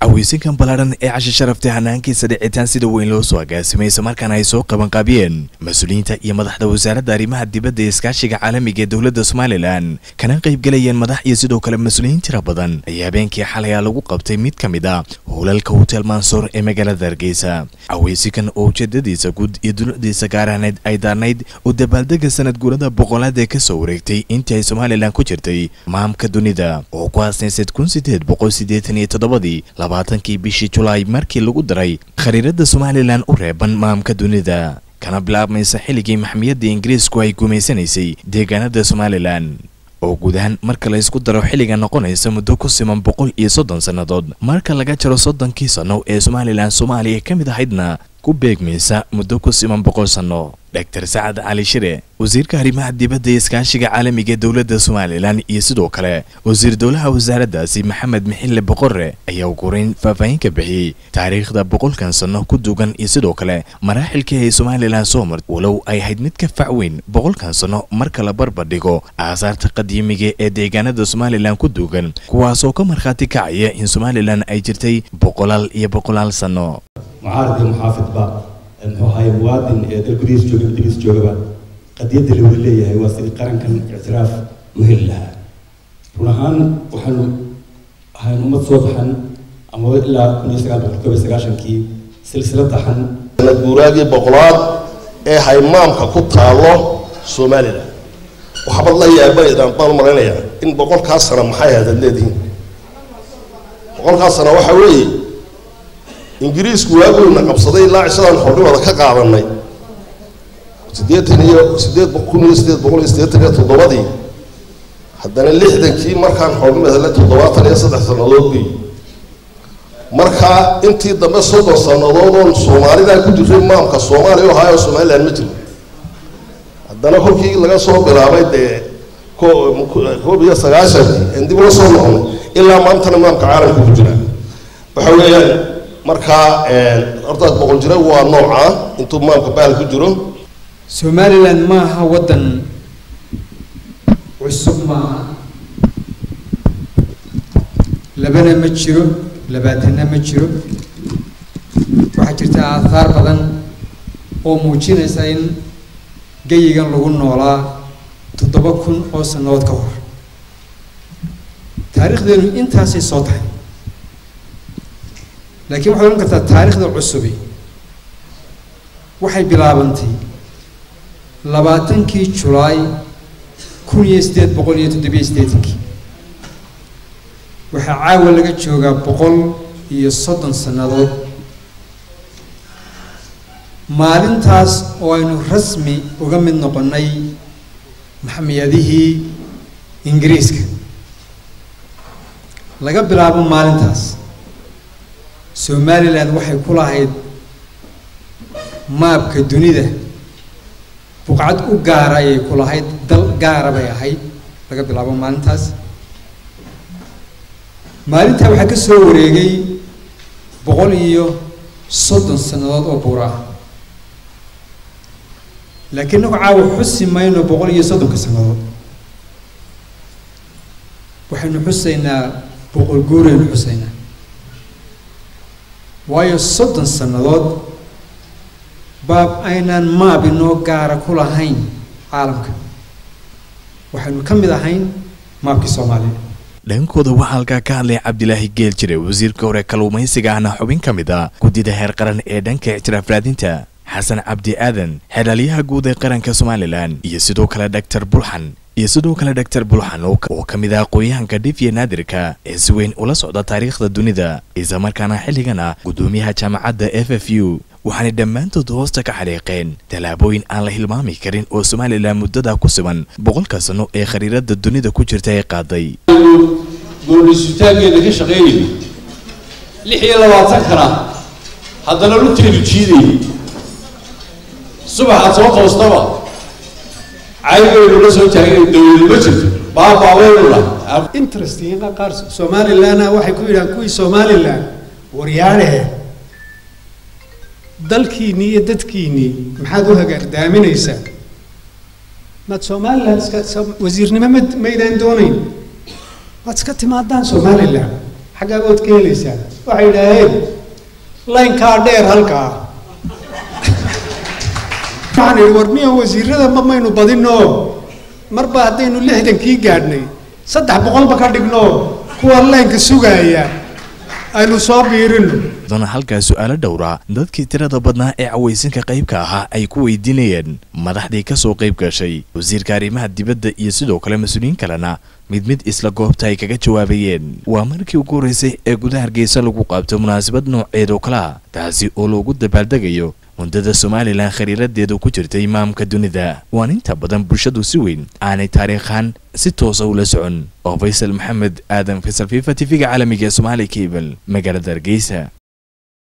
عويسكن بلادن عش شرفته هنانكي سدعتان سيدا وين لو سو agaasimay markaan ay soo qaban qaabiyeen mas'uuliyiinta iyo madaxda wasaaradda arrimaha dibadda ee iskaashiga caalamiga ee dawladda Soomaaliland kana qayb galayeen madax iyo sidoo kale mas'uuliyiin tira badan ayaa habeenkii xalay lagu qabtay mid kamid ah howlalka Hotel Mansour ee magaalada Hargeysa. Caweysikan oo ujeedadiisa guud iyo duladiisa gaaraaneed ay daarnayd oo dabaaldega sanad guurada boqolaad ee ka soo wareegtay intii ay Soomaaliland ku jirtay maamka dunida oo ku aasneysay 1887 labaatankii bishii July markii lagu daray khariirada Soomaaliland u reeban maamka dunida kana bilaabmaysa xilligii maxkamiyadda Ingiriisku ay gumeysanaysay deegaanada Soomaaliland oo gudahan marka la isku daro xilliga noqonaysa muddo ku siman 130 sanadood marka laga jaro 30 sano ee Soomaaliland Soomaaliya kamid ahaydna ku beegmaysa muddo ku siman 100 sano. Dr. Saad Ali Shire wasiirka arrimaha dibadda ee iskaashiga caalamiga ee dawladda Soomaaliland iyo sidoo kale wasiir dawlaha wasaaraddaasi Maxamed Mixile Boqorre ayaa ugu horeyn faahfaahin ka bixiyay taariikhda 100 sano ku duugan iyo sidoo kale maraaxilkii ay Soomaaliland soo martay walow ay ahayd mid ka facweyn 100 sano marka la barbar dhigo aasaarta qadiimiga ee deegaanada Soomaaliland ku duugan kuwaas oo ka markhaati kacaya in Soomaaliland ay jirtay boqolaal sano. معارض محافظ هاي مواد الكريس جوجبا قد يدري اللي هي واسطة قرن كان اعتراف مهلها ونهان وحنو هاي نمط صوت حن أما إلا نيسقى بالكوب سقاشن كي سلسلة حن الجوراجي بقولات هاي مام كقطع الله سومالي وحب الله يا بني دام طال مرينا إن بقول كاسر محيا الذي بقول كاسر وحوي إنجليز كواجو نقبضي لا عشان حرّي ولا كقاعدني سديت بقول تضوادي حدنا اللي حدا كي مركان حرّي مثلا تضوات اللي صدق سنوات بي مركا أنتي دم صدق سنوات سومالي ده كنت في مام كسومالي وهاي سومالي المثل حدنا كل كي لقى صوب بلابي ده كو بيسرعشة عندي بقول صوم إلا مام تنا مام كعالم كوجنا بحوالي marka ardayda boqol jira waa nooca intuu maamka baal ku jiro Somaliland ma aha wadan cusub ma labana ma jiro labaatana ma jiro waxa jirta aathar badan oo muujinaysa in gayigan lagu noolaa 7000 oo sanadood ka hor taariikhdeenu intaasay soo tahay لكن وحنا نقطع تاريخ ذا عصبي وحي بلابنتي لباتنكي جولاي كل يستيت بقول يتدبي يستيتنكي وحي عاول لقى جوجا بقول يصدن سنادود مالين تاس وينو رسمي وقمن نقني محميته إنجليزك لقى بلابن مالين تاس Somaliland waxay ku lahayd maabka dunida buqcad u gaar ah ay ku lahayd dal gaar ah bay ahayd laga bilaabo maalintaas maalinta waxa ka soo wareegay 130 sanadood oo buura laakiin waxa uu xusimayno 130 sanadood waxaynu xusaynaa boqol guuraynu xusaynaa waayo 30 sanadood baab aynaan maabinoo gaara ku lahayn caalamka waxaanu ka mid ahayn maabkii Soomaaliya. dhankooda waxaa halkaa ka hadlay Cabdilaahi Geel Jire wasiirka hore kalluumaysiga ahna xubin ka mid ah guddida heer qaran ee dhanka ictiraaf raadinta Xasan Cabdi Aadan xeelaliyaha guud ee qaranka Soomaaliland iyo sidoo kale Dr. Bulxan oo ka mid ah aqoonyahanka Dhifiye Naadirka ee si weyn ula socda taariikhda dunida isla markaana xilligana gudoomiyaha jaamacadda FFU waxaana dhammaantood hoosta ka xariiqeen talaabooyin aan la hilmaami karin oo Soomaaliland muddada ku siman 100 sano ee khariirada dunida ku jirta ay qaaday go'aansitaankeeda ka shaqeynay 26 kana haddana runteedu jiiday subaxa soo toostaba عايزين نرسل تاعي دولة بجد بابا ولا interesting قارس Somaliland waxay ku yiraahdaan kuwii Somaliland waryaanaha dalkiini iyo dadkiini maxaad u hagaagdaaminaysaa mad Somaliland wasiirnimo ma idaan doonayn waad iska timaadaan Somaliland xaggaa ood ka helaysaa waxay yidhaaheen laynkaa dheer halkaa waxaan idhi war miya wasiirada ma maynu badino marba haddaynu 60kii gaadhnay 300 ka dhigno kuwa laynka sugaaya aynu soo biirino dana halkaas su'aalo dhowra dadkii tirada badnaa ee cawaysinka qaybka ahaa ay ku weydiinayeen madaxdii ka soo qayb gashay wasiirka arrimaha dibadda iyo sidoo kale mas'uuliyiin kalena mid isla goobta ay kaga jawaabayeen waa markii ugu horeysay ee gudaha Hargeysa lagu qabto munaasabad nooceed oo kala taasi oo loogu dabaaldegayo mudada Somaliland khariiradeedu ku jirtay imaamka dunida waan inta badan bulshadu si weyn aanay taariikhan si toos ah ula socon oo Faysal Maxamed Aadan Faysal FIFA TV-ga caalamiga Somali Cable magaalada Hargeysa.